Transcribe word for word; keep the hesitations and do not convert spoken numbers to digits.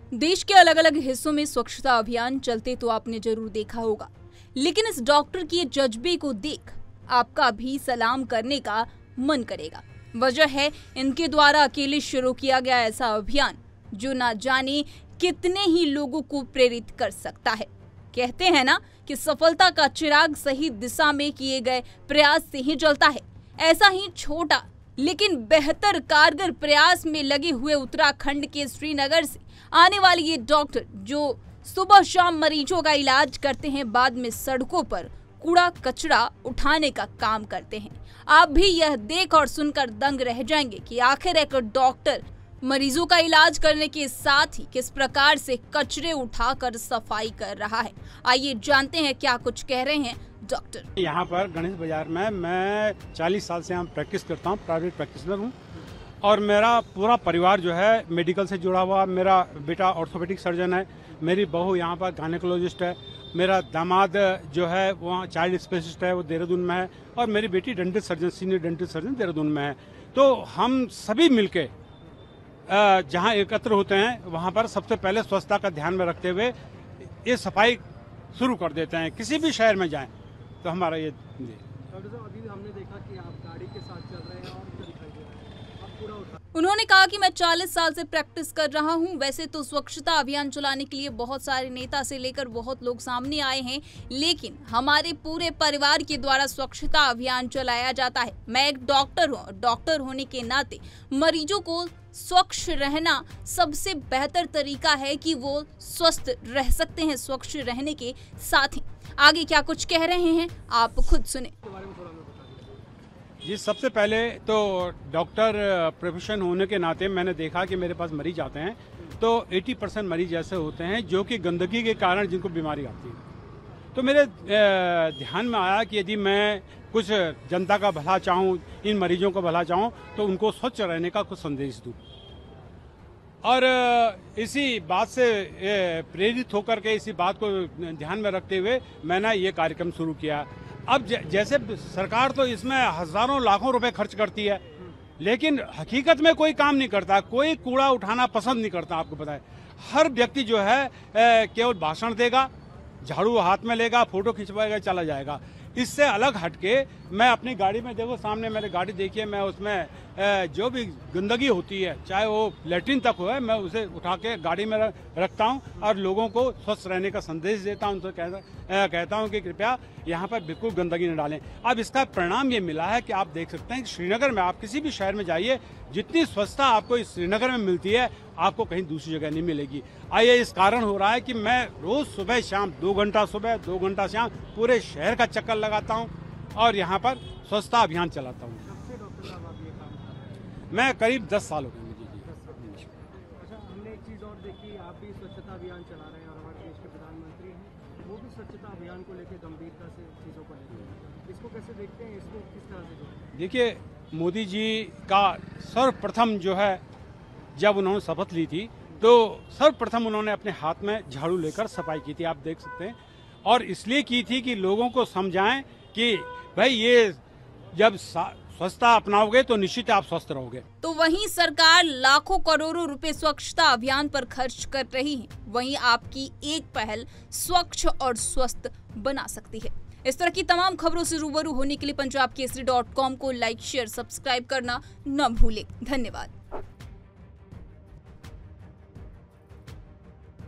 देश के अलग अलग हिस्सों में स्वच्छता अभियान चलते तो आपने जरूर देखा होगा, लेकिन इस डॉक्टर की जज्बे को देख आपका भी सलाम करने का मन करेगा। वजह है इनके द्वारा अकेले शुरू किया गया ऐसा अभियान जो ना जाने कितने ही लोगों को प्रेरित कर सकता है। कहते हैं ना कि सफलता का चिराग सही दिशा में किए गए प्रयास से ही जलता है। ऐसा ही छोटा लेकिन बेहतर कारगर प्रयास में लगे हुए उत्तराखंड के श्रीनगर से आने वाले ये डॉक्टर जो सुबह शाम मरीजों का इलाज करते हैं, बाद में सड़कों पर कूड़ा कचरा उठाने का काम करते हैं। आप भी यह देख और सुनकर दंग रह जाएंगे कि आखिर एक डॉक्टर मरीजों का इलाज करने के साथ ही किस प्रकार से कचरे उठाकर सफाई कर रहा है। आइए जानते हैं क्या कुछ कह रहे हैं डॉक्टर। यहाँ पर गणेश बाजार में मैं चालीस साल से यहाँ प्रैक्टिस करता हूँ, प्राइवेट प्रैक्टिशनर हूँ और मेरा पूरा परिवार जो है मेडिकल से जुड़ा हुआ। मेरा बेटा ऑर्थोपेडिक सर्जन है, मेरी बहू यहाँ पर गायनेकोलॉजिस्ट है, मेरा दामाद जो है वहाँ चाइल्ड स्पेशलिस्ट है, वो देहरादून में है, और मेरी बेटी dental surgeon, senior dental surgeon Dehradun में है। तो हम सभी मिलके जहाँ एकत्र होते हैं वहाँ पर सबसे पहले स्वच्छता का ध्यान में रखते हुए ये सफाई शुरू कर देते हैं। किसी भी शहर में जाएं तो हमारा ये डॉक्टर साहब, अभी हमने देखा कि आप गाड़ी के साथ चल रहे हैं और क्या दिखाई दे रहा है, आप पूरा उठा। उन्होंने कहा कि मैं चालीस साल से प्रैक्टिस कर रहा हूं। वैसे तो स्वच्छता अभियान चलाने के लिए बहुत सारे नेता से लेकर बहुत लोग सामने आए हैं, लेकिन हमारे पूरे परिवार के द्वारा स्वच्छता अभियान चलाया जाता है। मैं एक डॉक्टर हूं, डॉक्टर होने के नाते मरीजों को स्वच्छ रहना सबसे बेहतर तरीका है कि वो स्वस्थ रह सकते हैं। स्वच्छ रहने के साथ ही आगे क्या कुछ कह रहे हैं आप खुद सुने। जी, सबसे पहले तो डॉक्टर प्रोफेशन होने के नाते मैंने देखा कि मेरे पास मरीज आते हैं तो अस्सी परसेंट मरीज ऐसे होते हैं जो कि गंदगी के कारण जिनको बीमारी आती है। तो मेरे ध्यान में आया कि यदि मैं कुछ जनता का भला चाहूँ, इन मरीजों का भला चाहूँ, तो उनको स्वच्छ रहने का कुछ संदेश दूँ। और इसी बात से प्रेरित होकर के, इसी बात को ध्यान में रखते हुए मैंने ये कार्यक्रम शुरू किया। अब जैसे सरकार तो इसमें हजारों लाखों रुपए खर्च करती है, लेकिन हकीकत में कोई काम नहीं करता, कोई कूड़ा उठाना पसंद नहीं करता। आपको पता है, हर व्यक्ति जो है केवल भाषण देगा, झाड़ू हाथ में लेगा, फोटो खिंचवाएगा, चला जाएगा। इससे अलग हटके मैं अपनी गाड़ी में, देखो सामने मेरी गाड़ी देखिए, मैं उसमें जो भी गंदगी होती है, चाहे वो लेट्रिन तक हो, मैं उसे उठा के गाड़ी में रखता हूं और लोगों को स्वस्थ रहने का संदेश देता हूं। उनसे कहता कहता हूं कि कृपया यहाँ पर बिल्कुल गंदगी न डालें। अब इसका परिणाम ये मिला है कि आप देख सकते हैं कि श्रीनगर में, आप किसी भी शहर में जाइए, जितनी स्वच्छता आपको इस श्रीनगर में मिलती है आपको कहीं दूसरी जगह नहीं मिलेगी। आइए, इस कारण हो रहा है कि मैं रोज सुबह शाम दो घंटा सुबह दो घंटा शाम पूरे शहर का चक्कर लगाता हूं और यहाँ पर स्वच्छता अभियान चलाता हूँ। मैं करीब दस साल हो गए मुझे। जी, अच्छा, हमने एक चीज़ और देखी, आप भी स्वच्छता अभियान चला रहे हैं और हमारे देश के प्रधानमंत्री हैं, वो भी स्वच्छता अभियान को लेकर गंभीरता से चीज़ों को लेते हैं। इसको कैसे देखते हैं, इसको किस तरह से देखते हैं? देखिए, मोदी जी का सर्वप्रथम जो है, जब उन्होंने शपथ ली थी तो सर्वप्रथम उन्होंने अपने हाथ में झाड़ू लेकर सफाई की थी, आप देख सकते हैं। और इसलिए की थी कि लोगों को समझाएं कि भाई ये जब स्वच्छता अपनाओगे तो निश्चित आप स्वस्थ रहोगे। तो वहीं सरकार लाखों करोड़ों रुपए स्वच्छता अभियान पर खर्च कर रही है, वहीं आपकी एक पहल स्वच्छ और स्वस्थ बना सकती है। इस तरह की तमाम खबरों से रूबरू होने के लिए पंजाब केसरी डॉट कॉम को लाइक, शेयर, सब्सक्राइब करना न भूलें। धन्यवाद।